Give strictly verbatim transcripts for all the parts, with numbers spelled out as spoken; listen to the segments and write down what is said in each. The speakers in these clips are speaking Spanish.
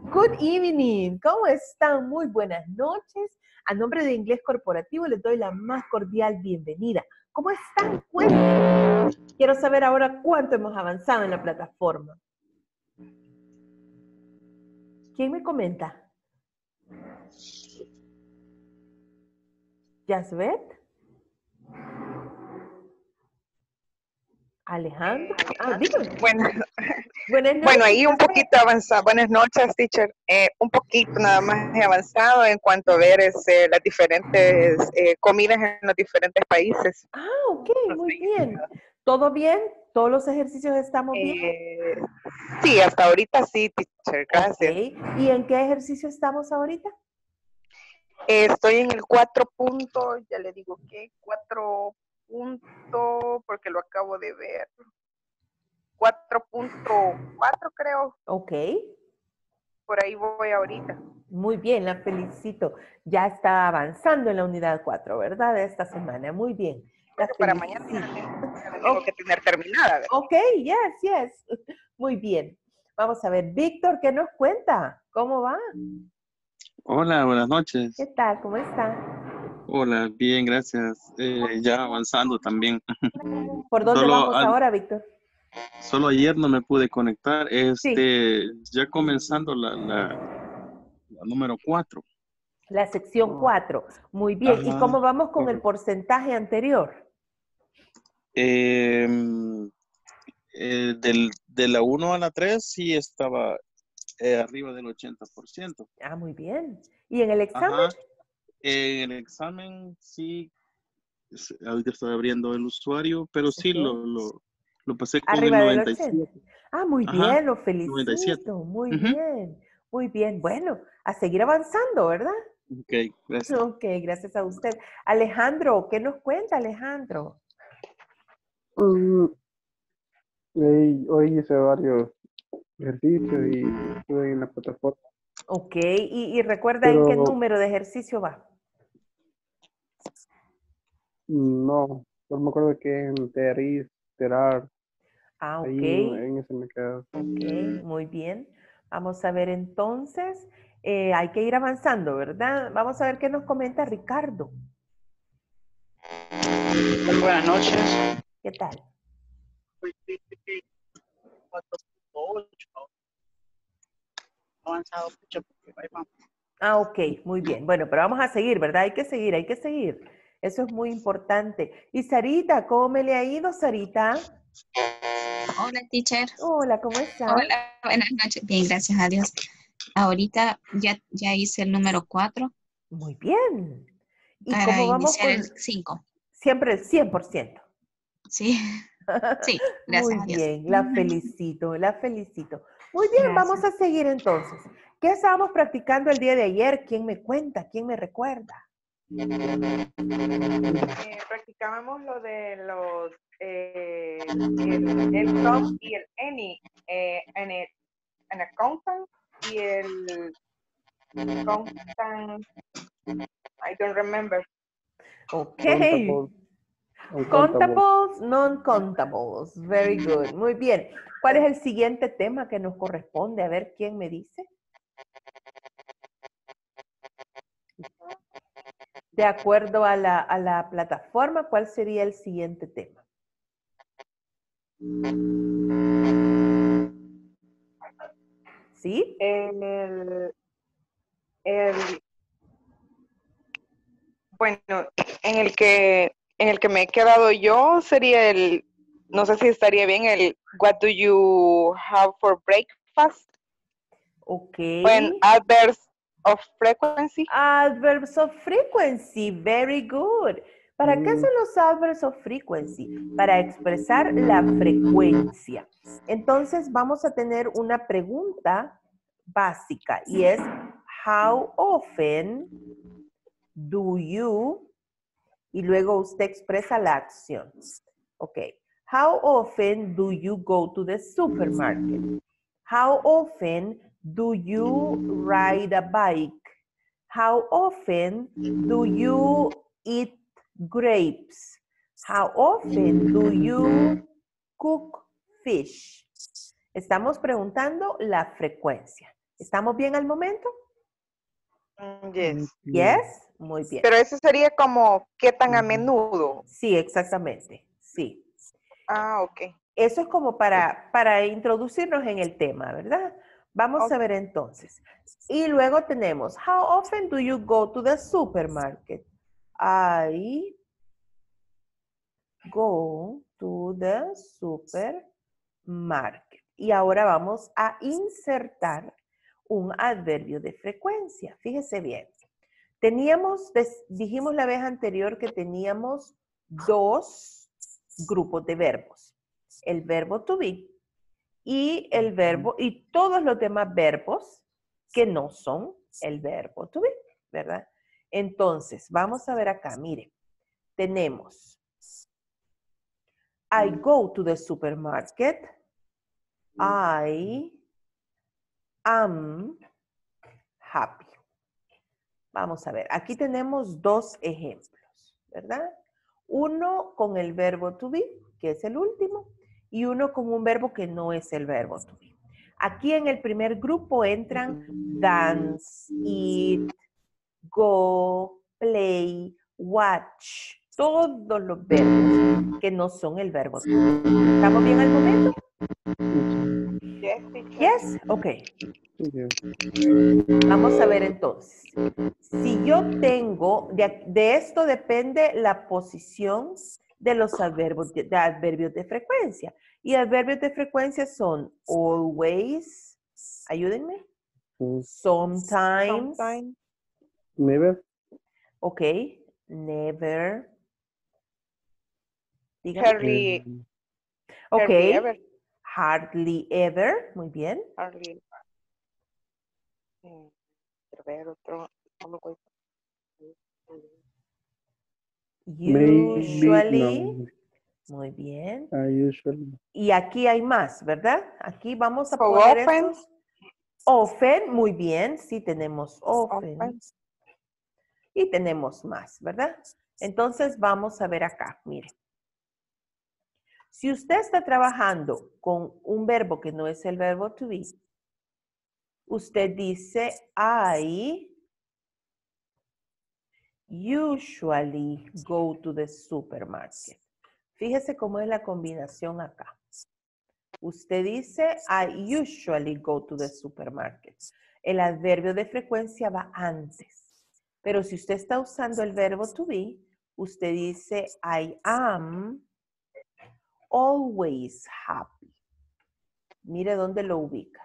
Good evening. ¿Cómo están? Muy buenas noches. A nombre de Inglés Corporativo les doy la más cordial bienvenida. ¿Cómo están? Cuéntenme. Quiero saber ahora cuánto hemos avanzado en la plataforma. ¿Quién me comenta? ¿Yasbet? ¿Alejandro? Ah, dígame. Bueno, Buenas noches. bueno, ahí un poquito avanzado. Buenas noches, teacher. Eh, un poquito nada más he avanzado en cuanto a ver este, las diferentes eh, comidas en los diferentes países. Ah, ok, muy bien. ¿Todo bien? ¿Todos los ejercicios estamos bien? Eh, sí, hasta ahorita sí, teacher. Gracias. Okay. ¿Y en qué ejercicio estamos ahorita? Eh, estoy en el cuatro punto, ya le digo que cuatro punto, porque lo acabo de ver. cuatro punto cuatro creo. Ok. Por ahí voy ahorita. Muy bien, la felicito. Ya está avanzando en la unidad cuatro, ¿verdad? De esta semana. Muy bien. La Para mañana ya la felicito. tengo, ya la tengo que tener terminada. ¿Verdad? Ok, yes, yes. Muy bien. Vamos a ver, Víctor, ¿qué nos cuenta? ¿Cómo va? Hola, buenas noches. ¿Qué tal? ¿Cómo está? Hola, bien, gracias. Eh, ya avanzando también. ¿Por dónde Solo, vamos al- ahora, Víctor? solo ayer no me pude conectar. Sí, Este, ya comenzando la, la, la número cuatro. la sección cuatro. Muy bien. ¿Y Ajá. cómo vamos con el porcentaje anterior? Eh, eh, del, de la uno a la tres sí estaba eh, arriba del ochenta por ciento. Ah, muy bien. ¿Y en el examen? Ajá. En el examen sí, es- ahorita estoy abriendo el usuario, pero sí Okay. lo, lo, lo pasé con el Arriba del noventa y ochenta. siete. Ah, muy Ajá, bien, lo noventa y siete. felicito. Muy Ujú. bien, muy bien. Bueno, a seguir avanzando, ¿verdad? Ok, gracias. Ok, gracias a usted. Alejandro, ¿qué nos cuenta, Alejandro? Mm, y hoy hice varios ejercicios y estuve en la plataforma, Ok, y, y recuerda en qué pero número de ejercicio va. no, no me acuerdo que en Teris, Terar, Ah, ok, ahí en, en ese me quedo. ok, muy bien. Vamos a ver entonces, eh, hay que ir avanzando, ¿verdad? Vamos a ver qué nos comenta Ricardo. Buenas noches. ¿Qué tal? cuatro punto ocho. Avanzado mucho porque ahí vamos. Ah, ok, muy bien. Bueno, pero vamos a seguir, ¿verdad? Hay que seguir, hay que seguir. Eso es muy importante. Y Sarita, ¿cómo me le ha ido, Sarita? Hola, teacher. Hola, ¿cómo está? Hola, buenas noches. Bien, gracias a Dios. Ahorita ya, ya hice el número cuatro Muy bien. ¿Y para cómo vamos iniciar con el cinco. siempre el cien por ciento? Sí, sí, Muy gracias a Dios. bien, la felicito, la felicito. Muy bien, vamos Gracias. a seguir entonces. ¿Qué estábamos practicando el día de ayer? ¿Quién me cuenta? ¿Quién me recuerda? Eh, practicábamos lo de los eh, el, el com y el any eh, en el en accountant y el accountant I don't remember. Ok. Contable, uncontable. Contables, non-contables. Very good. Muy bien. ¿Cuál es el siguiente tema que nos corresponde? A ver quién me dice. De acuerdo a la, a la plataforma, ¿cuál sería el siguiente tema? ¿Sí? El, el bueno, en el que en el que me he quedado yo sería el, no sé si estaría bien el what do you have for breakfast? Ok. When adverbs of frequency. Adverbs of frequency. Very good. ¿Para qué Mm, son los adverbs of frequency? Para expresar la frecuencia. Entonces vamos a tener una pregunta básica y es how often do you y luego usted expresa la acción. Ok. How often do you go to the supermarket? How often do you ride a bike? How often do you eat grapes? How often do you cook fish? Estamos preguntando la frecuencia. ¿Estamos bien al momento? Mm, Yes. Yes. Muy bien. Pero eso sería como, ¿qué tan a menudo? Sí, exactamente. Sí. Ah, ok. Eso es como para, para introducirnos en el tema, ¿verdad? Vamos Ok. a ver entonces. Y luego tenemos, how often do you go to the supermarket? I go to the supermarket. Y ahora vamos a insertar un adverbio de frecuencia. Fíjese bien. Teníamos, dijimos la vez anterior que teníamos dos grupos de verbos. El verbo to be y el verbo, y todos los demás verbos que no son el verbo to be, ¿verdad? Entonces, vamos a ver acá, mire. Tenemos I go to the supermarket. I am happy. Vamos a ver, aquí tenemos dos ejemplos, ¿verdad? Uno con el verbo to be, que es el último, y uno con un verbo que no es el verbo to be. Aquí en el primer grupo entran dance, eat, go, play, watch, todos los verbos que no son el verbo to be. ¿Estamos bien al momento? Yes, teacher. Yes, ok. Yes. Vamos a ver entonces. Si yo tengo, de, de esto depende la posición de los adverbios de, de adverbios de frecuencia. Y adverbios de frecuencia son always, ayúdenme, Mm. sometimes, Sometime. Never. ok, never, dígame, Hardly, Mm. ok, hardly ever. hardly ever, muy bien, Hardly. Mm, quiero ver otro. No me acuerdo. usually, Maybe, muy bien. no. I usually. Y aquí hay más, ¿verdad? Aquí vamos a How poner often? estos. Often, muy bien, sí tenemos often. Often. Y tenemos más, ¿verdad? Entonces vamos a ver acá, mire. Si usted está trabajando con un verbo que no es el verbo to be, usted dice I usually go to the supermarket. Fíjese cómo es la combinación acá. Usted dice, I usually go to the supermarket. El adverbio de frecuencia va antes. Pero si usted está usando el verbo to be, usted dice, I am always happy. Mire dónde lo ubica.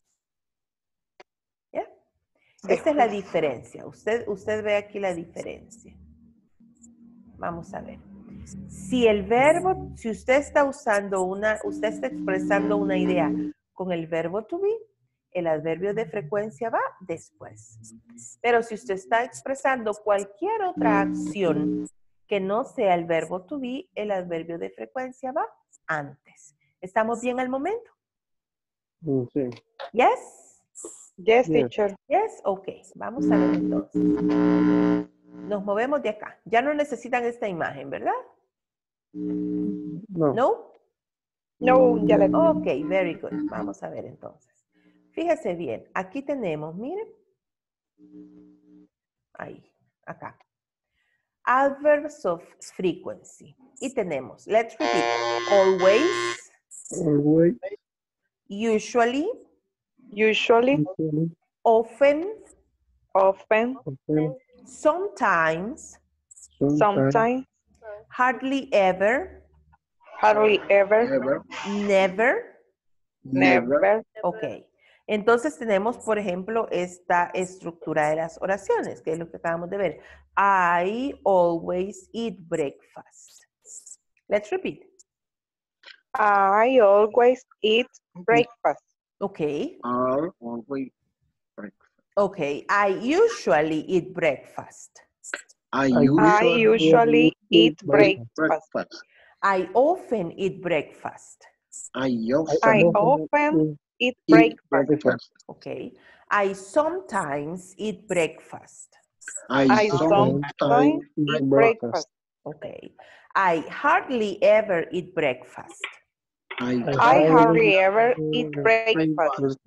¿Ya? Esta es la diferencia. Usted, usted ve aquí la diferencia. Vamos a ver. Si el verbo, si usted está usando una, usted está expresando una idea con el verbo to be, el adverbio de frecuencia va después. Pero si usted está expresando cualquier otra acción que no sea el verbo to be, el adverbio de frecuencia va antes. ¿Estamos bien al momento? Mm, sí. Yes? Yes, Yes. teacher. Yes? Ok. Vamos a ver entonces. Nos movemos de acá. Ya no necesitan esta imagen, ¿verdad? No. ¿No? No, ya le Ok, very good. Vamos a ver entonces. Fíjese bien, aquí tenemos, miren. Ahí, acá. Adverbs of frequency. Y tenemos, let's repeat. Always, Always. usually, Usually, Usually. often, often, Often. sometimes, Sometimes. sometimes, hardly ever, hardly ever, Ever. never. never. Ok. Entonces tenemos, por ejemplo, esta estructura de las oraciones, que es lo que acabamos de ver. I always eat breakfast. Let's repeat. I always eat breakfast. Ok. Are always breakfast. Ok. I usually eat breakfast. I I I usually usually eat breakfast. breakfast. I often eat breakfast. I I often often eat eat breakfast. breakfast. Ok. I sometimes eat breakfast. I I sometimes sometimes eat eat breakfast. Ok. I hardly ever eat breakfast. I I hardly hardly ever eat breakfast. breakfast.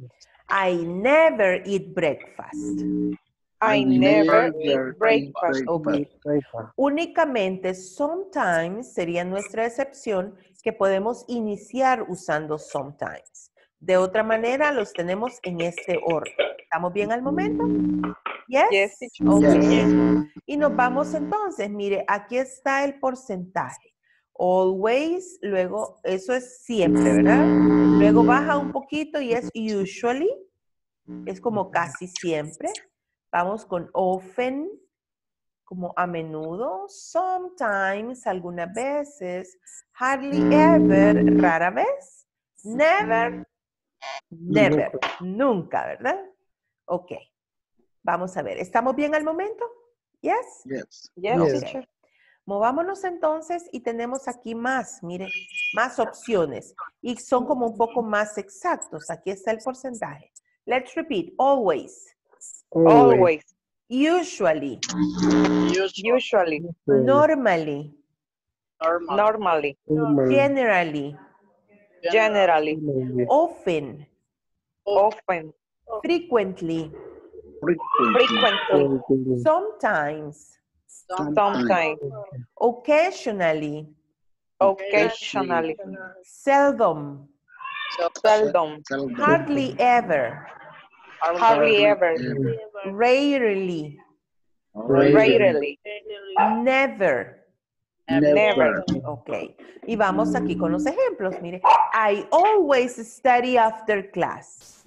I never eat breakfast. I never eat Never breakfast. eat Ok. breakfast. Únicamente sometimes sería nuestra excepción que podemos iniciar usando sometimes. De otra manera, los tenemos en este orden. ¿Estamos bien al momento? Yes. Yes, teacher. Ok. Yes. Y nos vamos entonces. Mire, aquí está el porcentaje. Always, luego, eso es siempre, ¿verdad? Luego baja un poquito y es usually. Es como casi siempre. Vamos con often, como a menudo, sometimes, algunas veces, hardly ever, rara vez, never, never, nunca, ¿verdad? Ok, vamos a ver, ¿estamos bien al momento? Yes? Yes. Yes, Yes. teacher. Movámonos entonces y tenemos aquí más, mire, más opciones y son como un poco más exactos. Aquí está el porcentaje. Let's repeat, always, Always. usually, Usually. normally, Normal. Normally. generally, Generally. often, Often. frequently, Frequently. Frequently. sometimes, Sometimes. occasionally, Occasionally. seldom, Seldom. Seldom. hardly ever, Hardly ever. rarely, Rarely. never. Never. Ok. Y vamos aquí con los ejemplos. Mire, I always study after class.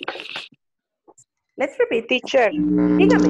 Let's repeat. Teacher, Dígame.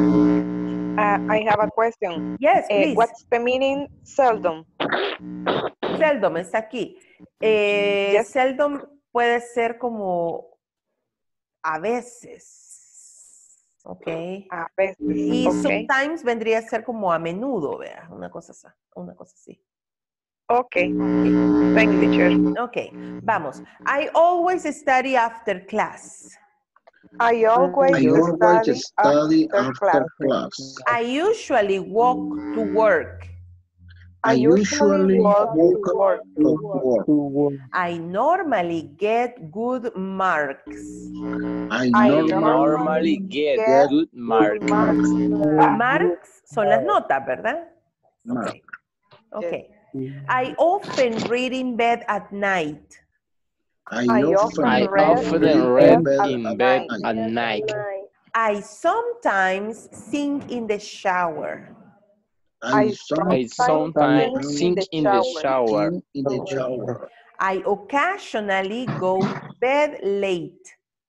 uh, I have a question. Yes, Uh, please. what's the meaning seldom? Seldom está aquí. Eh, Yes. Seldom puede ser como a veces. Ok. A veces. Y Okay. sometimes vendría a ser como a menudo, vea, una cosa así. Una cosa así. Okay. Thank you, teacher. Ok, vamos. I always study after class. I always, I always study, study after, after class. class. I usually walk to work. I usually walk to work. to work. To work. I normally get good marks. I I normally Normally get get good mark. marks. Marks son las notas, ¿verdad? mark. Ok. I often read in bed at night. I I often I often read often read read in bed in at bed night. at night. I sometimes sing in the shower. I I I sometimes sometimes sing sing in the shower. sing in the shower. I occasionally go to bed late.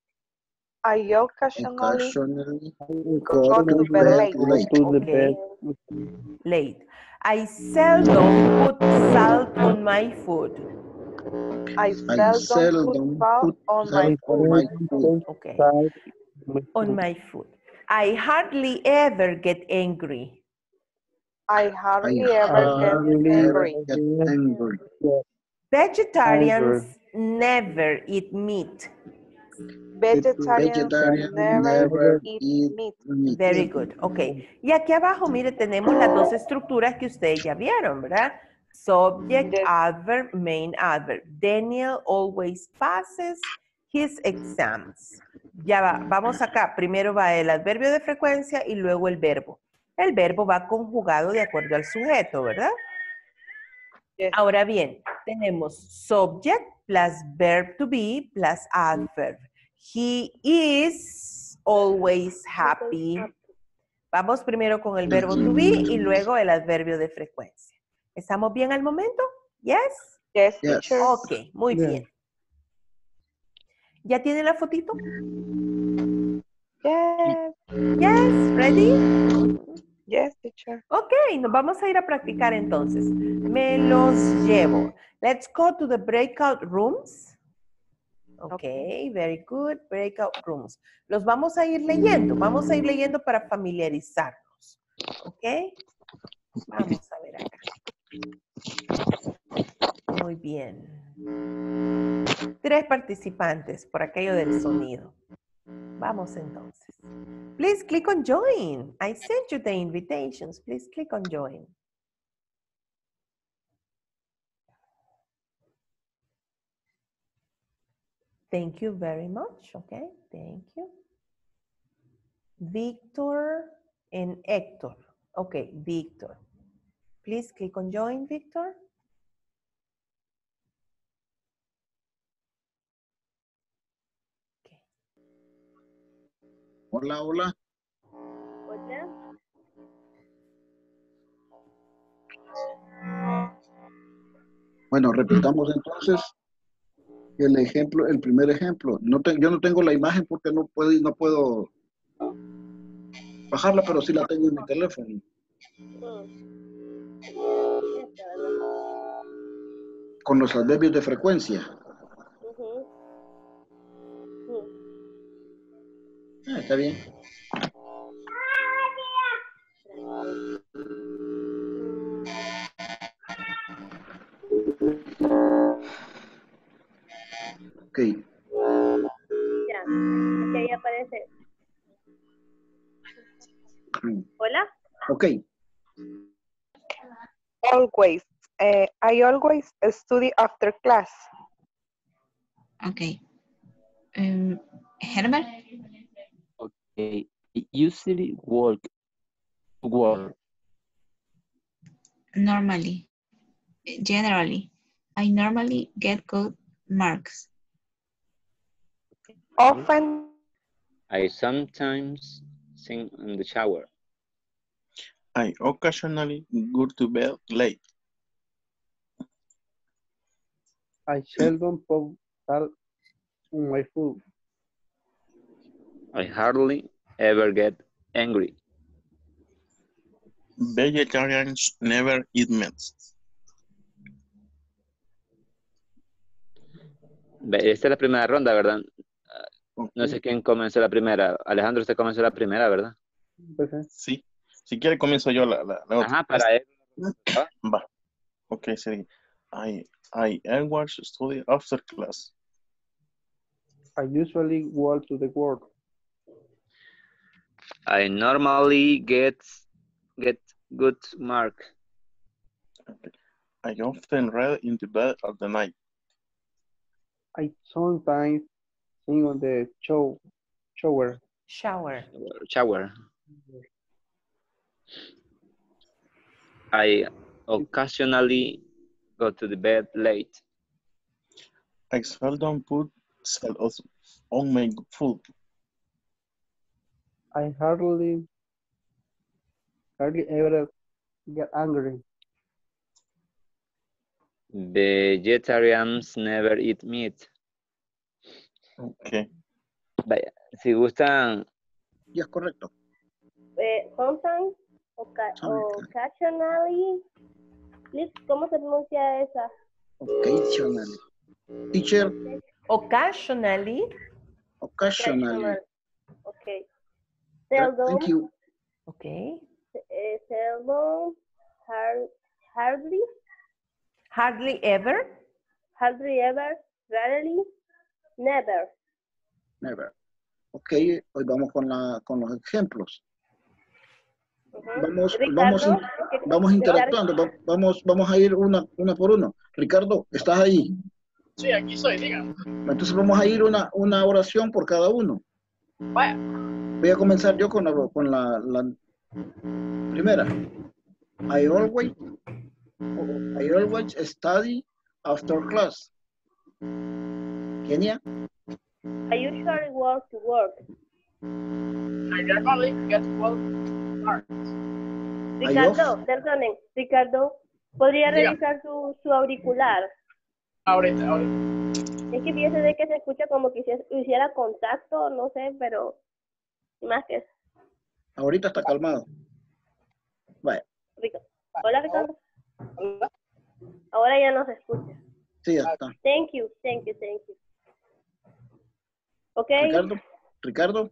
I occasionally Occasionally go go to to bed bed late. late. To the Okay. bed. Late. I seldom put salt on my food. I I seldom seldom put salt put on my salt on my food. Okay. Side. On my food. I hardly ever get angry. I I hardly ever get hardly ever angry. get angry. Vegetarians never eat meat. Vegetarians Vegetarians never never eat eat meat. meat. Very good. Ok. Y aquí abajo, mire, tenemos las dos estructuras que ustedes ya vieron, ¿verdad? Subject, Yes. adverb, main adverb. Daniel always passes his exams. Ya va, vamos acá. Primero va el adverbio de frecuencia y luego el verbo. El verbo va conjugado de acuerdo al sujeto, ¿verdad? Yes. Ahora bien, tenemos subject plus verb to be plus adverb. He is always happy. Vamos primero con el verbo to be y luego el adverbio de frecuencia. ¿Estamos bien al momento? Yes? Yes, Yes. teacher. Ok, muy Yes. bien. ¿Ya tiene la fotito? Yes. Yes, ready? Yes, teacher. Ok, nos vamos a ir a practicar entonces. Me los llevo. Let's go to the breakout rooms. Ok, very good. Breakout rooms. Los vamos a ir leyendo. Vamos a ir leyendo para familiarizarnos. Ok. Vamos a ver acá. Muy bien. Tres participantes por aquello del sonido. Vamos entonces. Please click on join. I sent you the invitations. Please click on join. Thank you very much. Okay, thank you. Victor and Hector. Okay, Victor. Please click on join, Victor. Okay. Hola, hola. Hola. Bueno, repitamos entonces el ejemplo, el primer ejemplo. No te- yo no tengo la imagen porque no puedo, no puedo bajarla, pero sí la tengo en mi teléfono. Mm. Esta, ¿verdad? Con los adverbios de frecuencia. Ujú. Mm. Ah, está bien. Ok. Ya, aquí ahí aparece. Hola. Ok. Always. Eh, I always study after class. Okay. Um, Herbert? Okay. Usually work. Work. Normally. Generally. I normally get good marks. Often. I sometimes sing in the shower. I occasionally go to bed late. I seldom put salt on my food. I hardly ever get angry. Vegetarians never eat meat. Ve, esta es la primera ronda, ¿verdad? Okay. No sé quién comenzó la primera. Alejandro, usted comenzó la primera, ¿verdad? Sí. Si quiere comienzo yo la, la, la otra. Ajá, para él. Va. Ok, sería. I, I always study after class. I usually walk to the work. I normally get get good mark. Okay. I often read in the bed at the night. I sometimes sing on the show, shower. Shower. Shower. I occasionally go to the bed late. I seldom put salt on my food. I hardly, hardly ever get angry. Vegetarians never eat meat. Okay. Vaya, si gustan. Ya es correcto. Eh, sometimes, oca occasionally. Please, ¿cómo se pronuncia esa? Occasionally. Teacher. Occasionally. Occasionally. Okay. Seldom. Thank you. Okay. Eh, seldom. Hard, hardly. Hardly ever. Hardly ever. Rarely. Never. Never. Ok, hoy vamos con, la, con los ejemplos. Uh-huh. Vamos, Ricardo, vamos, in, vamos interactuando, va, vamos, vamos a ir una, una por uno. Ricardo, ¿estás ahí? Sí, aquí soy, dígame. Entonces vamos a ir una, una oración por cada uno. Vaya. Voy a comenzar yo con la, con la, la primera. I always, I always study after class. Kenia? I usually walk to work. I normally get well marks. Ricardo, perdonen, Ricardo, ¿podría Diga. revisar su, su auricular? Ahorita, ahorita. Es que pienso de que se escucha como que hiciera, hiciera contacto, no sé, pero más que eso. Ahorita está calmado. Vaya. Ricardo. Hola, Ricardo. Hola. Ahora ya no se escucha. Sí, ya está. Thank you, thank you, thank you. Okay. Ricardo, Ricardo.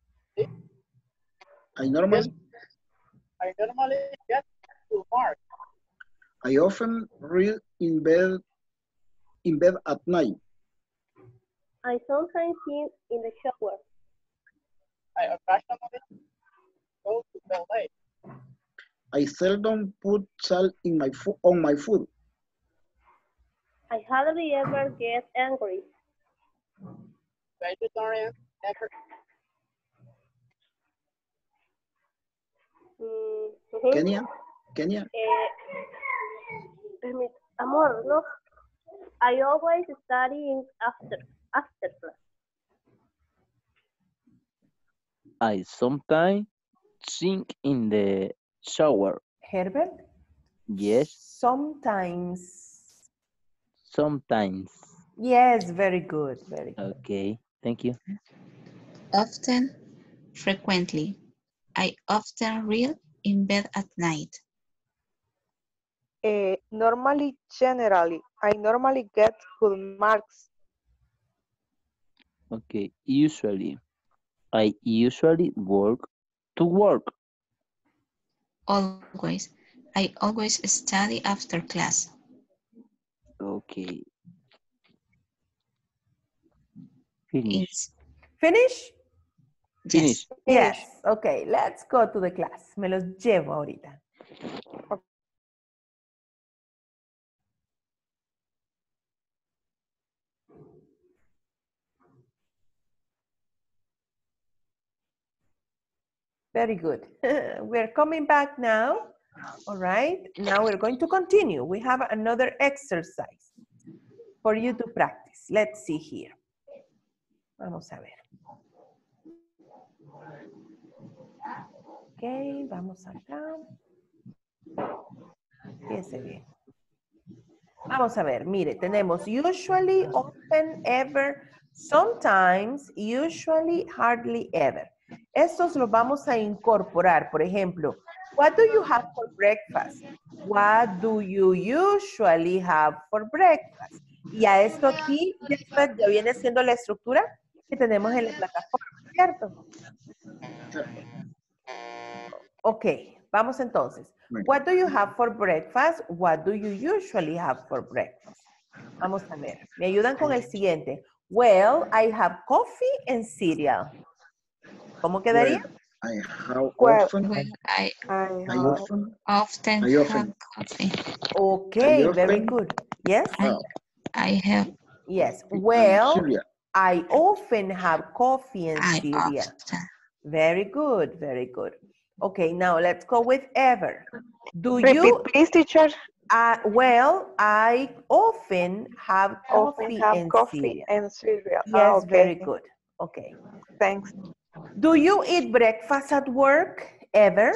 I normally, I normally get to mark. I often read in bed, in bed at night. I sometimes sing in the shower. I occasionally go to bed late. I seldom put salt in my fo on my food. I hardly ever get angry. Vegetarian, never. Mm, ujú. Kenia, Kenia. Eh, permit- amor, no. I always study after after class. I sometimes sing in the shower. Herbert? Yes, Sometimes. sometimes. Yes, very good, very good. Okay, thank you. Often, frequently. I often read in bed at night. Eh, normally, generally, I normally get good marks. Okay, usually. I usually work to work. Always. I always study after class. Okay. Finish. It's, Finish? Finish. Yes. Finish. Okay, let's go to the class. Me los llevo ahorita. Very good. We're coming back now. All right. Now we're going to continue. We have another exercise for you to practice. Let's see here. Vamos a ver. Ok, vamos acá. Fíjese bien. Vamos a ver, mire, tenemos usually, often, ever, sometimes, usually, hardly, ever. Estos los vamos a incorporar. Por ejemplo, what do you have for breakfast? What do you usually have for breakfast? Y a esto aquí después ya viene siendo la estructura que tenemos en la plataforma, ¿cierto? Ok, vamos entonces. What do you have for breakfast? What do you usually have for breakfast? Vamos a ver. Me ayudan con el siguiente. Well, I have coffee and cereal. ¿Cómo quedaría? Well, I have Well, often, well, I I, I often, often I have often, coffee. Okay, I very often- good. Yes? I, I have, Yes. and Well, cereal. I often have coffee and I cereal. often, Very good, very good. Okay, now let's go with ever. Do repeat, you, please, teacher. uh, well, I often have Often coffee have and coffee cereal. and cereal. Yes, Ah, okay. very good. Okay. Thanks. Do you eat breakfast at work ever?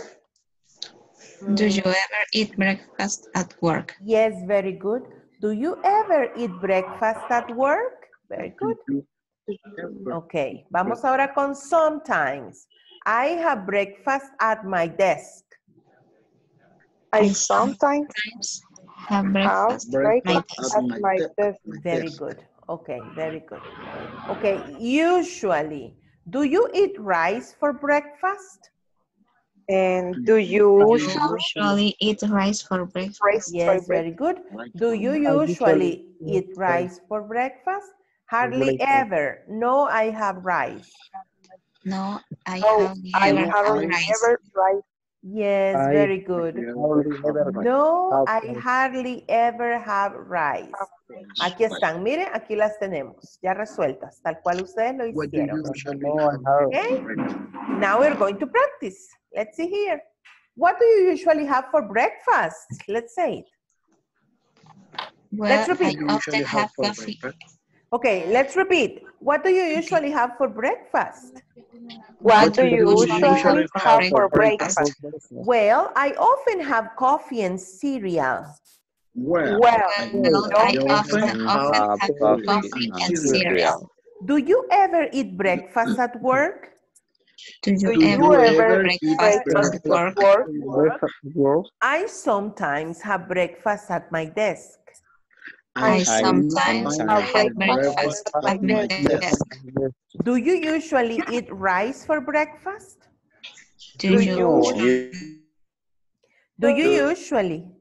do you ever eat breakfast at work? Yes, very good. Do you ever eat breakfast at work? Very good. Do you ever Okay, vamos ahora con sometimes. I have breakfast at my desk. I I sometimes Sometimes have have breakfast at my breakfast desk. at my de- desk. my Very desk. good. Okay, very good. Okay, usually, do you eat rice for breakfast? And do you You usually eat rice for breakfast. rice Yes, for very good. Right. Do you I usually usually eat eat rice for breakfast? Hardly breakfast. ever. No, I have rice. No, I Oh, hardly I ever have hardly rice. ever rice. Yes, I very good. hardly ever No, have I rice. hardly ever have rice. Aquí están, miren, aquí las tenemos, ya resueltas, tal cual ustedes lo What do you hicieron. usually No, I have have. Okay. for breakfast? Now we're going to practice. Let's see here. What do you usually have for breakfast? Let's say it. Well, Let's I repeat. You usually often have have for coffee. breakfast? Okay, let's repeat. What do you usually have for breakfast? What do you usually usually have have for for breakfast? breakfast? Well, I often have coffee and cereal. Well, Well, I, Well, I I often often, have often have coffee coffee and and cereal. cereal. Do you ever eat breakfast at work? Do you do you ever eat ever breakfast eat at breakfast work? at work? Breakfast at work. I sometimes have breakfast at my desk. I I sometimes have have breakfast breakfast at at my my desk. desk. Do you usually eat rice for breakfast? Do Do you you usually Do you usually?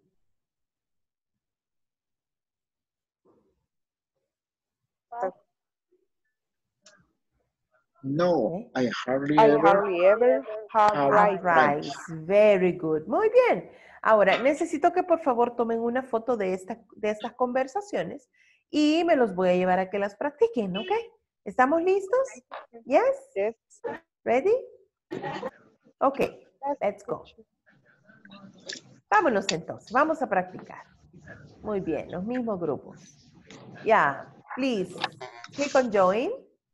No, I hardly I ever hardly ever have have rice. Rice. Very good. Muy bien. Ahora, necesito que por favor tomen una foto de, esta, de estas conversaciones y me los voy a llevar a que las practiquen, ¿ok? ¿Estamos listos? Yes? Yes. Ready? Okay, let's go. Vámonos entonces, vamos a practicar. Muy bien, los mismos grupos. Yeah, please, click on join.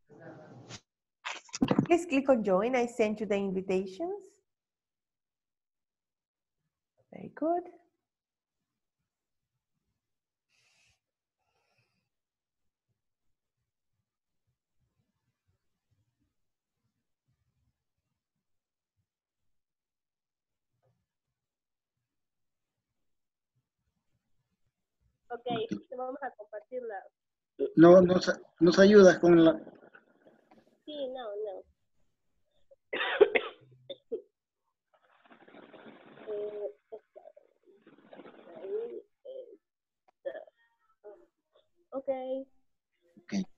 Please click on join. I sent you the invitations. Very good. Ok, vamos a compartirla. No, nos, nos ayudas con la... Sí, no, no. Eh, esta, ahí está. Ok. Ok.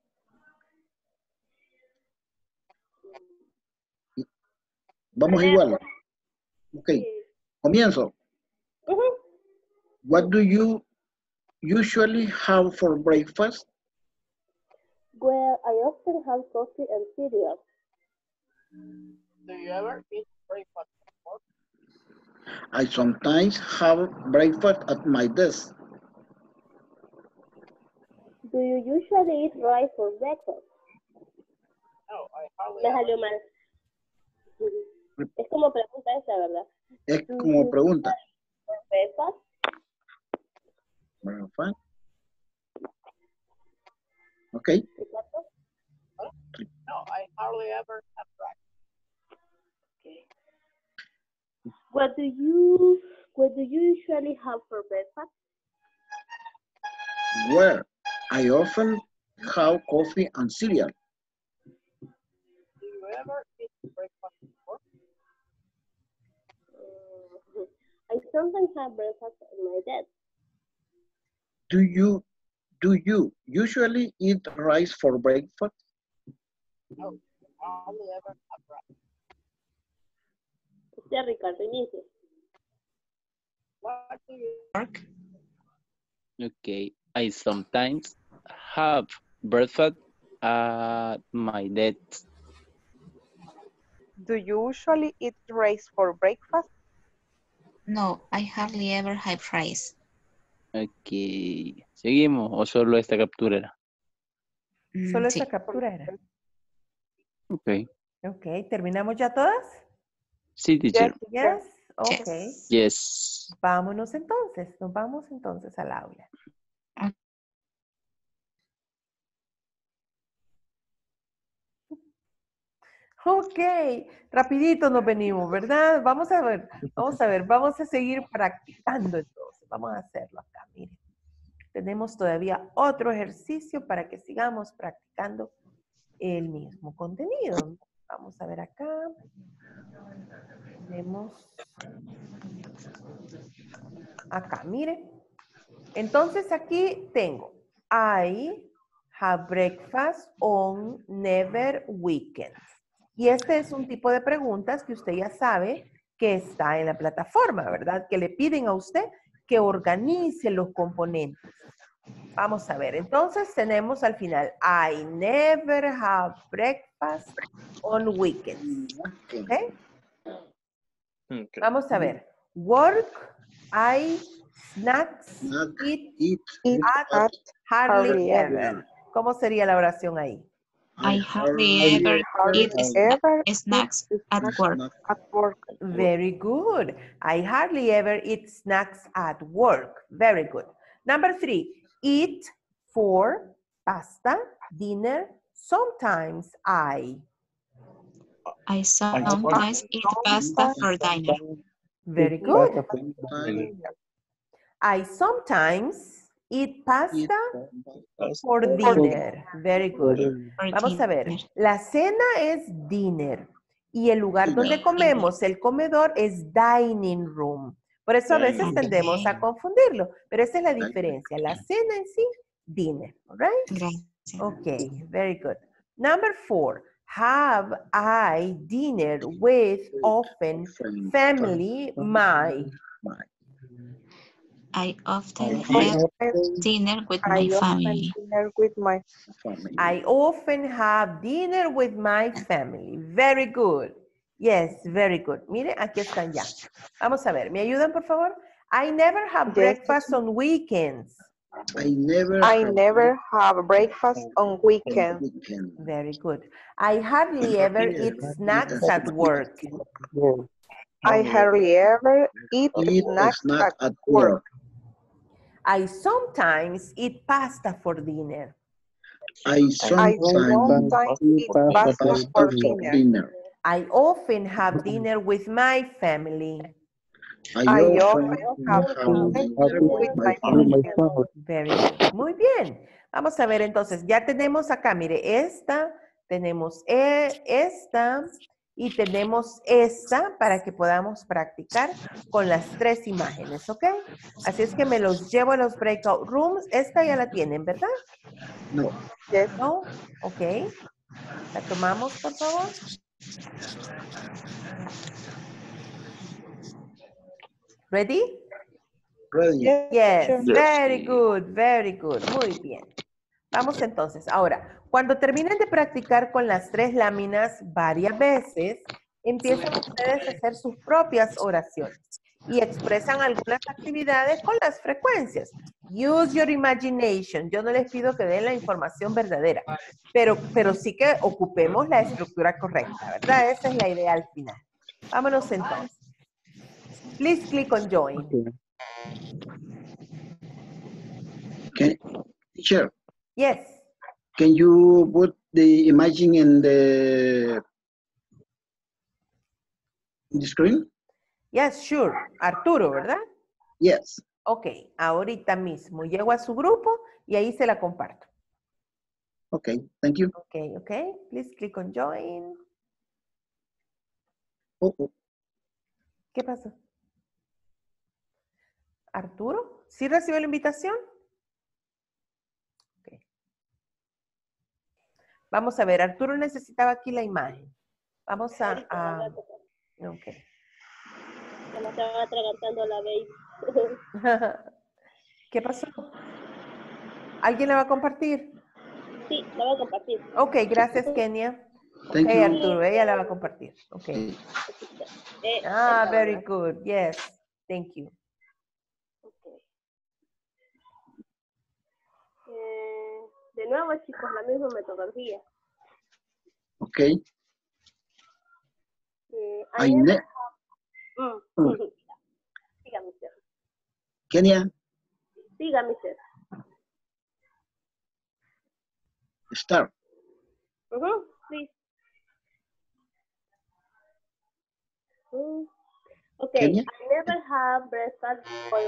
Vamos igual. Ok. Comienzo. Uh-huh. What do you usually have for breakfast? Well, I often have coffee and cereal. Do you ever eat breakfast before? I sometimes have breakfast at my desk. Do you usually eat rice for breakfast? No, I hardly Me ever. salió mal. Es como pregunta esa, ¿verdad? Es Do como you pregunta. for breakfast? Breakfast. Ok. ¿Exacto? No, I hardly ever have breakfast. Okay. What do you what do you usually have for breakfast? Well, I often have coffee and cereal. Do you ever eat breakfast before? Uh, I sometimes have breakfast at my desk. Do you do you usually eat rice for breakfast? No, I hardly ever have breakfast. Usted, Ricardo, inicie. What do you Work. Okay, I sometimes have breakfast at my desk. Do you usually eat rice for breakfast? No, I hardly ever have rice. Ok, ¿seguimos o solo esta captura era? Mm, Solo sí. esta captura era. Ok. Ok, ¿terminamos ya todas? Sí, teacher. Yes, ok. Yes. Yes. Vámonos entonces, nos vamos entonces al aula. Ok, rapidito nos venimos, ¿verdad? Vamos a ver, vamos a ver, vamos a seguir practicando entonces. Vamos a hacerlo acá, miren. Tenemos todavía otro ejercicio para que sigamos practicando el mismo contenido. Vamos a ver acá. Tenemos acá, miren. Entonces aquí tengo, I have breakfast on never weekends. Y este es un tipo de preguntas que usted ya sabe que está en la plataforma, ¿verdad? Que le piden a usted que organice los componentes. Vamos a ver, entonces tenemos al final, I never have breakfast on weekends. ¿Okay? Okay. Vamos a ver, work, I snacks, eat, Eat, Eat at, at hardly hardly ever. ever. ¿Cómo sería la oración ahí? I hardly ever hardly eat ever sna- snacks eat at snacks work. at work. Very good. I hardly ever eat snacks at work. Very good. Number three, eat for pasta, dinner. Sometimes I. I sometimes eat pasta for dinner. Very Eat good. pasta for- I sometimes eat pasta for For dinner. Very for good. dinner. For Vamos a ver. dinner. La cena es dinner. Y el lugar donde comemos, el comedor, es dining room. Por eso a veces Ok. tendemos a confundirlo. Pero esa es la diferencia. La cena en sí, dinner. All right? Gracias. Okay, very good. Number four, have I dinner with often family, my. I often I have often dinner with I my often family. dinner with my family. I often have dinner with my family. Very good. Yes, very good. Mire, aquí están ya. Vamos a ver, ¿me ayudan, por favor? I never have Yes, breakfast on weekends. I never I have never have breakfast on on weekends. weekend. Very good. I hardly ever eat snacks at work. I hardly ever eat Eat a snacks snack at at work. work. I sometimes eat pasta for dinner. I I sometimes sometimes eat eat pasta pasta for for dinner. dinner. I often have dinner with my family. I I often often have have dinner dinner with my family. family. Very good. Muy bien. Vamos a ver entonces, ya tenemos acá, mire, esta, tenemos e- esta y tenemos esta para que podamos practicar con las tres imágenes, ¿ok? Así es que me los llevo a los breakout rooms. Esta ya la tienen, ¿verdad? No. Yes. ¿No? Ok. La tomamos, por favor. Ready? Ready. Yes, Yes, teacher. very good, very good. Muy bien. Vamos entonces. Ahora, cuando terminen de practicar con las tres láminas varias veces, empiezan ustedes a hacer sus propias oraciones y expresan algunas actividades con las frecuencias. Use your imagination. Yo no les pido que den la información verdadera, pero, pero sí que ocupemos la estructura correcta, ¿verdad? Esa es la idea al final. Vámonos entonces. Please click on join. Okay. Teacher, Yes. can you put the imaging in the, in the screen? Yes, sure. Arturo, ¿verdad? Yes. Ok, ahorita mismo llego a su grupo y ahí se la comparto. Okay, thank you. Ok, ok. Please click on join. Oh, oh. ¿Qué pasó? ¿Arturo? ¿Sí recibió la invitación? Ok. Vamos a ver, Arturo necesitaba aquí la imagen. Vamos a... a... Ok. Se me estaba atragantando la baby. ¿Qué pasó? ¿Alguien la va a compartir? Sí, la voy a compartir. Ok, gracias, Kenia. Thank Ok, you. Arturo, ella la va a compartir. Ok. Eh, Ah, esta, very ¿verdad? good. Yes. Thank you. Ok. Eh, de nuevo, chicos, la misma metodología. Okay. Eh, I I never ne have... Mm. Mm. Siga, mister. Kenya, Siga, mister. start. Uh-huh, please. Mm. Okay, Kenya? I never have breakfast on...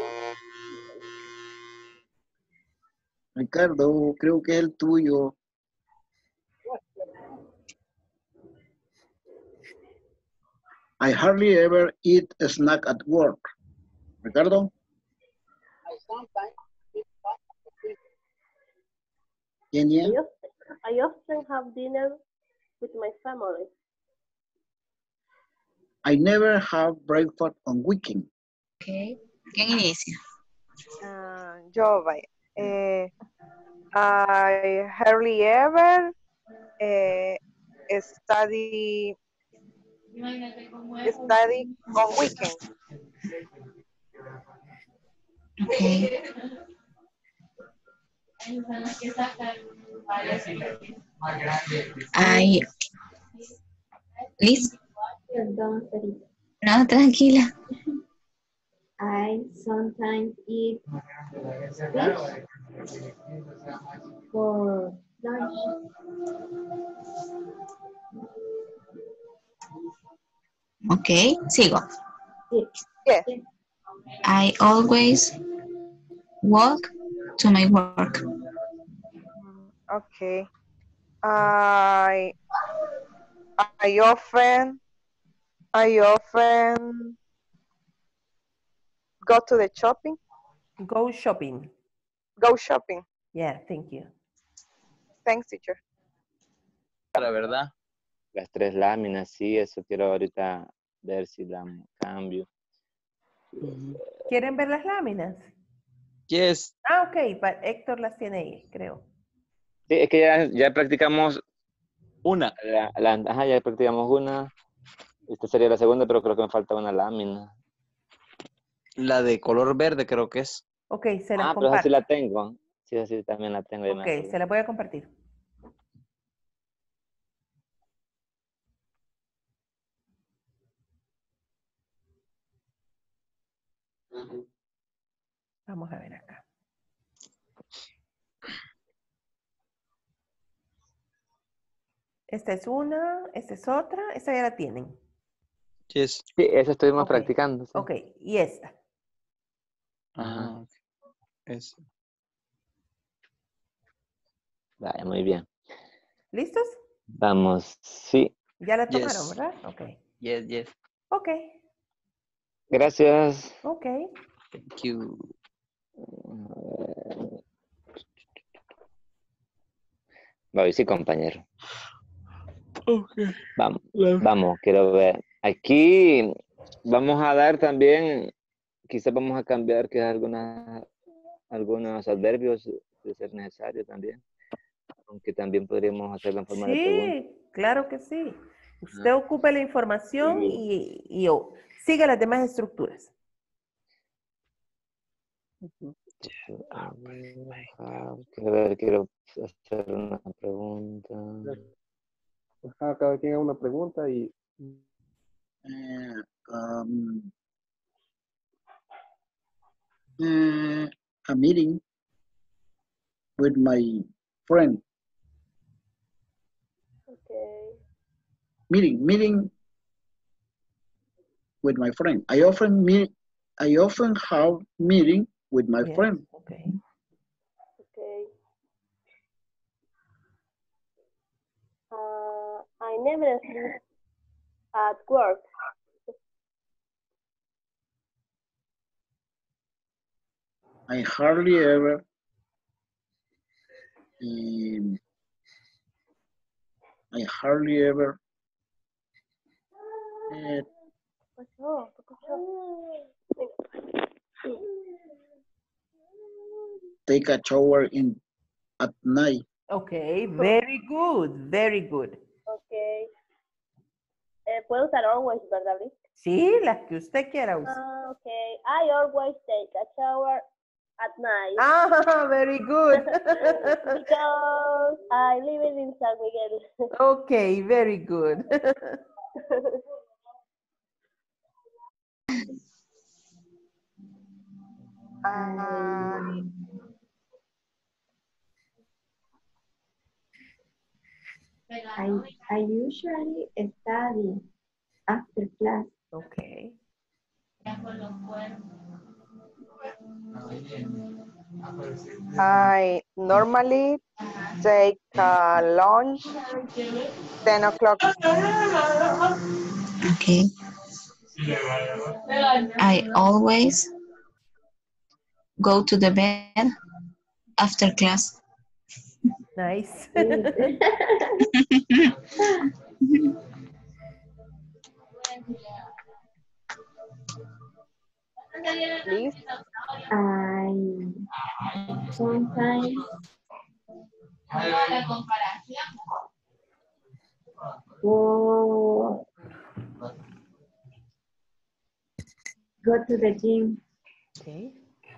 Ricardo, creo que es el tuyo. I hardly ever eat a snack at work. Ricardo? I sometimes eat pasta for dinner. Kenya? I often, I often have dinner with my family. I never have breakfast on weekend. Ok. ¿Quién inicia? Ah, yo, vaya. Eh, I hardly ever eh, study study on weekend. Ok. I... Liz. Perdón, Sarita. No, tranquila. I sometimes eat fish for lunch. Ok, sigo. Yes. I always walk to my work. Okay. I I often I often go to the shopping. Go shopping. Go shopping. Yeah, thank you. Thanks, teacher. La verdad. Las tres láminas, sí, eso quiero ahorita ver si la cambio. ¿Quieren ver las láminas? Yes. Ah, ok, but Héctor las tiene ahí, creo. Sí, es que ya, ya practicamos Una. la, la- ajá, ya practicamos una. Esta sería la segunda, pero creo que me falta una lámina. La de color verde creo que es. Ok, se las Ah, pero esa sí comparto. la tengo. Sí, esa sí también la tengo. Ya me Ok, acordé. se las voy a compartir. Vamos a ver acá. Esta es una, esta es otra, esta ya la tienen. Yes. Sí, esa estuvimos Ok. practicando. Sí. Ok, y esta. Ah, ok. Es. Vaya, muy bien. ¿Listos? Vamos, sí. Ya la tomaron, Yes. ¿verdad? Ok. Yes, yes. Ok, Gracias. ok. Thank you. Voy, sí, compañero. Okay. Vamos, vamos, quiero ver. Aquí vamos a dar también, quizás vamos a cambiar que algunas, algunos adverbios de ser necesario también. Aunque también podríamos hacerlo en forma de pregunta. Sí, claro que sí. Usted ocupe la información y, y o- siga las demás estructuras. Ah, quiero ver, quiero hacer una pregunta. Ajá, cada quien haga una pregunta y Uh, um, uh, a meeting with my friend. Okay. Meeting, meeting with my friend. I often meet. I often have meeting with my Yes, friend. okay. Okay. Uh, I never sleep at work. I hardly ever. Um, I hardly ever. Uh, Pasó, ¿qué pasó? take a shower in at night. Okay, very good, very good. Okay. Eh, puedo usar always, ¿verdad, Liz? Sí, las que usted quiera usar. Ah, okay. I always take a shower at night. Ah, very good. Because I live in San Miguel. Okay, very good. Ah, I, I usually study after class. Okay. I normally take a lunch ten o'clock. Okay. I always go to the bed after class. Nice. Please. I sometimes go, go to the gym. Okay.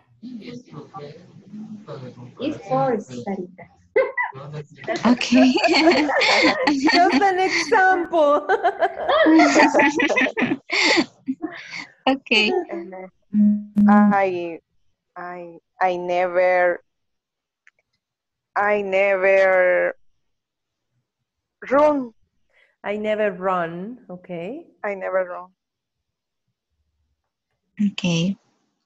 It's forced, Sarita. Okay. Just an example. Okay. I I I never I never run. I never run. Okay. I never run. Okay.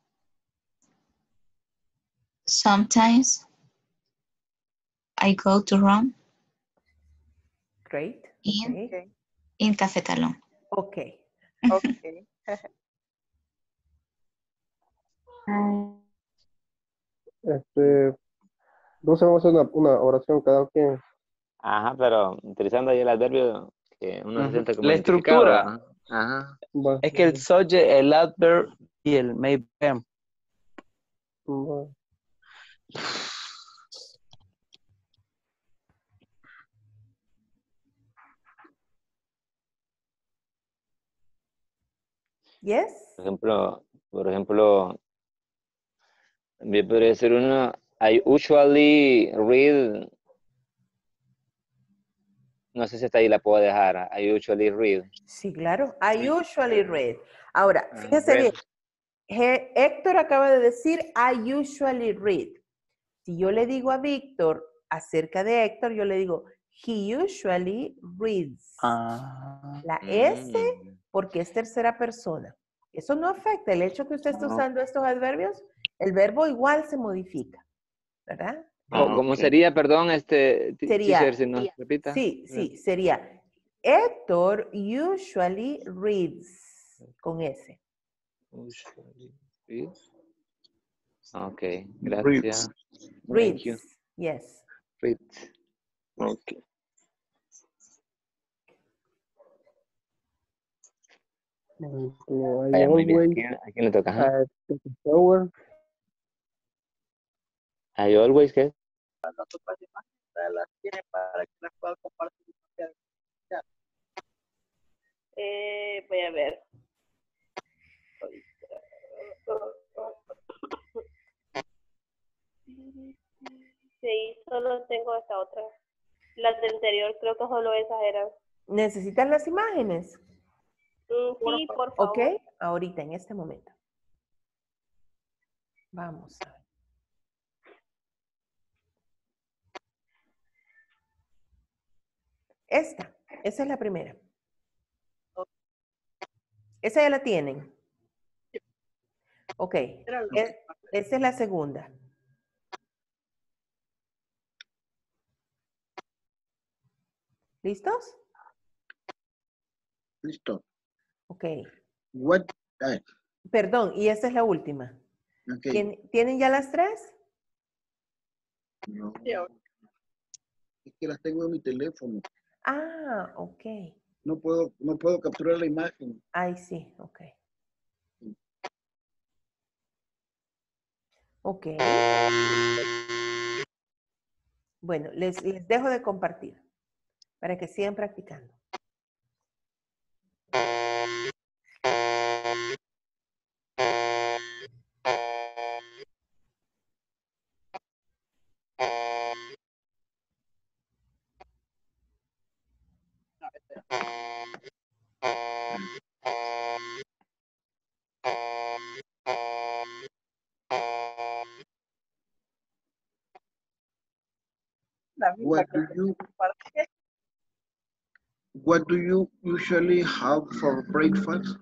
Sometimes I go to run Great. in, Okay. Okay. in Cafetalón. Okay. Okay. este, no sé, vamos a hacer una, una oración cada quien. Ajá, pero utilizando ahí el adverbio que uno se Ujú. siente como La identificado. estructura. Ajá. Va, Es que el subject, el adverb y el may be. va. Yes. Por ejemplo, por ejemplo, me podría ser uno, I usually read, no sé si hasta ahí la puedo dejar, I usually read. Sí, claro. I usually read. Ahora, Ah, fíjese read. bien. He- Héctor acaba de decir, I usually read. Si yo le digo a Víctor acerca de Héctor, yo le digo, he usually reads. Ah, La S Mm. porque es tercera persona. Eso no afecta. El hecho que usted esté ah, usando estos adverbios, el verbo igual se modifica, ¿verdad? ¿Cómo, cómo ok. sería, perdón, este t- Sería, teacher, si nos repita? sí, sí, sería, Héctor usually reads, con S. Usually read. Ok, Reads. gracias. Thank Reads, you. yes. Read. Ok. Por ejemplo, I Vaya, muy bien. ¿A always quién, a quién le toca? Ajá. have to take a shower. I always, ¿qué? Las otras imágenes las tiene para que las pueda compartir. Ya. Eh, voy a ver. Sí, solo tengo esta otra. Las del anterior creo que solo esas eran. ¿Necesitan las imágenes? Mm, sí, por favor. Ok, ahorita, en este momento. Vamos a ver. Esta, esa es la primera. Esa ya la tienen. Ok, es- esa es la segunda. ¿Listos? Listo. Ok. What? ah, Perdón, y esta es la última. ok. ¿Tien- ¿Tienen ya las tres? No. Es que las tengo en mi teléfono. Ah, ok. No puedo, no puedo capturar la imagen. Ay, sí, ok. Ok. Bueno, les, les dejo de compartir para que sigan practicando. La misma What que do te you compartí. What do you usually have for breakfast?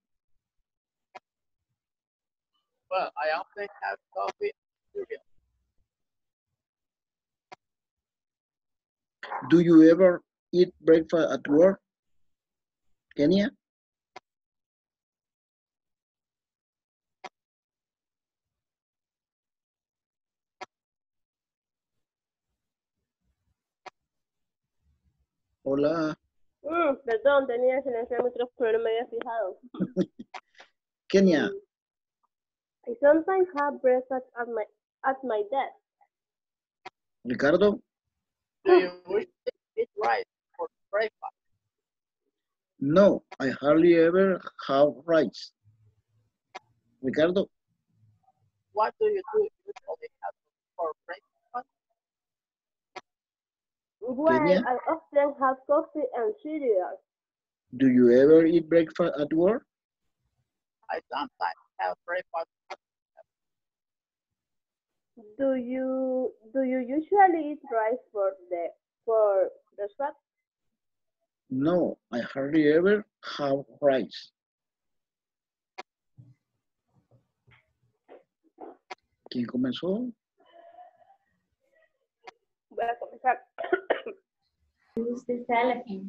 Well, I often have coffee and cereal. Do you ever eat breakfast at work? Kenya? Hola, Mm, perdón, tenía silenciado el micrófono, no me había fijado. Kenya. I sometimes have breakfast at my at my desk. Ricardo? Do you wish to eat rice for breakfast? No, I hardly ever have rice. Ricardo? What do you do usually have for breakfast? Well, Kenya? I often have coffee and cereal. Do you ever eat breakfast at work? I sometimes have breakfast. Do you do you usually eat rice for the for breakfast? No, I hardly ever have rice. ¿Quién comenzó? Voy a comenzar. Use the telephone.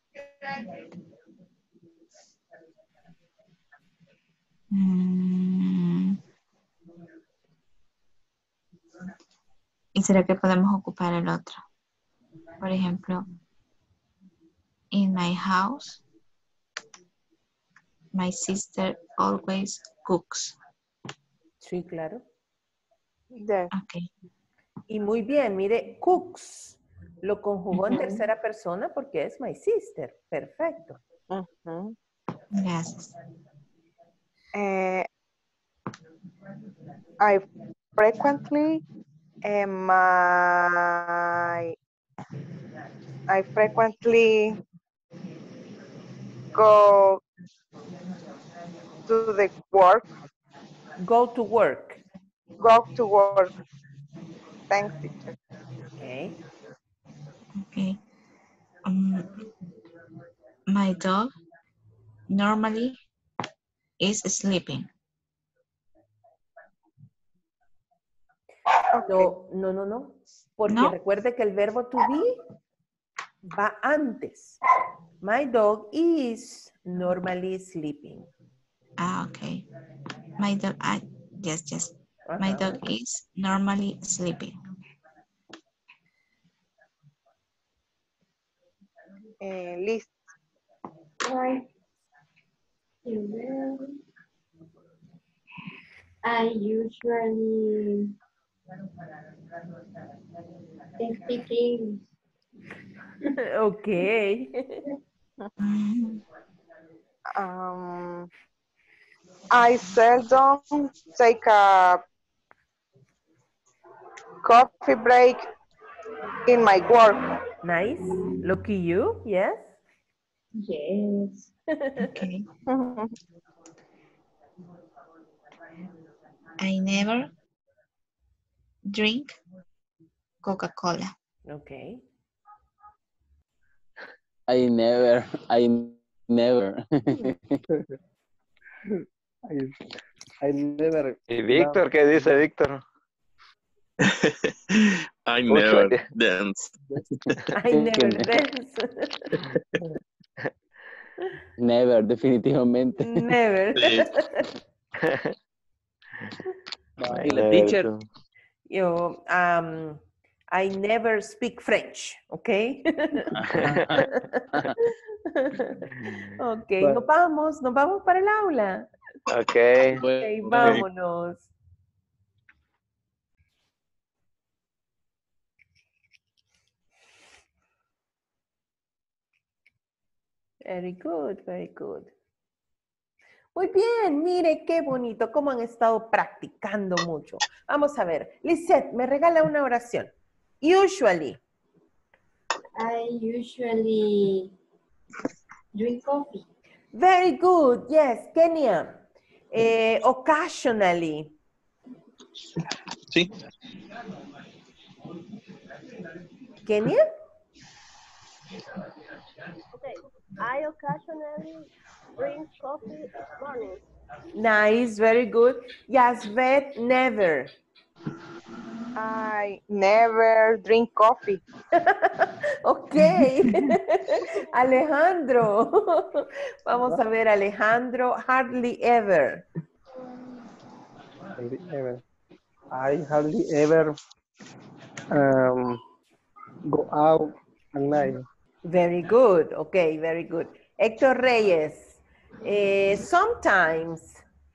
Mm. ¿Y será que podemos ocupar el otro? Por ejemplo, in my house, my sister always cooks. Sí, claro. Yes. Okay. Y muy bien, mire, cooks. Lo conjugó en Ujú. tercera persona porque es my sister. Perfecto. Ujú. Gracias. Eh, I frequently eh, my I frequently go to the work. Go to work. Go to work. Thanks, teacher. Okay. Okay. Um, my dog normally is sleeping. No, no, no, no. Porque ¿No? recuerde que el verbo to be va antes. My dog is normally sleeping. Ah, okay. My dog, ah, yes, yes. My Ajá. dog is normally sleeping. Eh, list. I, I usually speak English. Okay. Mm, Um, I seldom take a coffee break in my work. Nice. Lucky you. Yes. Yes. okay. I never drink Coca-Cola. Okay. I never, I never. I, I never. ¿Y Víctor? ¿Qué dice Víctor? I never Usually. dance. I never dance. Never, definitivamente. Never. Sí. Y I la never teacher, do. Yo, um, I never speak French, okay? Ok, nos vamos, nos vamos para el aula. Okay. Ok, bueno, vámonos. Very good, very good. Muy bien, mire qué bonito, cómo han estado practicando mucho. Vamos a ver, Lisette, me regala una oración. Usually. I usually drink coffee. Very good, yes, Kenia. Eh, occasionally. Sí. Kenia? Okay. I occasionally drink coffee morning. Nice, very good. Yasvet, never. I never drink coffee. Ok. Alejandro. Vamos a ver, Alejandro, hardly ever. Hardly ever. I hardly ever um, go out at night. Very good. Okay, very good. Héctor Reyes. Eh, sometimes.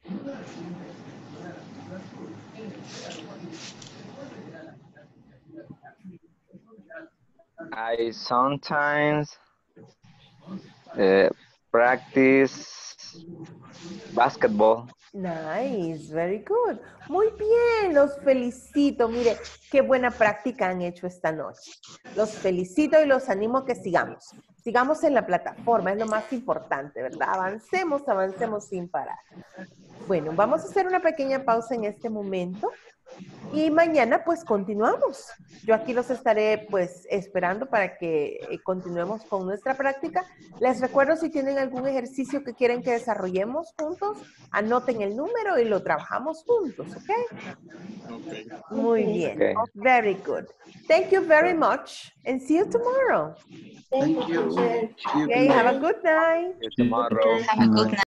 I sometimes uh, practice basketball. Nice, very good. Muy bien, los felicito. Mire, qué buena práctica han hecho esta noche. Los felicito y los animo a que sigamos. Sigamos en la plataforma, es lo más importante, ¿verdad? Avancemos, avancemos sin parar. Bueno, vamos a hacer una pequeña pausa en este momento y mañana pues continuamos. Yo aquí los estaré pues esperando para que eh, continuemos con nuestra práctica. Les recuerdo si tienen algún ejercicio que quieren que desarrollemos juntos, anoten el número y lo trabajamos juntos, ¿ok? Okay. Muy bien. Okay. Very good. Thank you very much and see you tomorrow. Thank you. See you Okay, have a tomorrow. good night. See you tomorrow. Have a good night.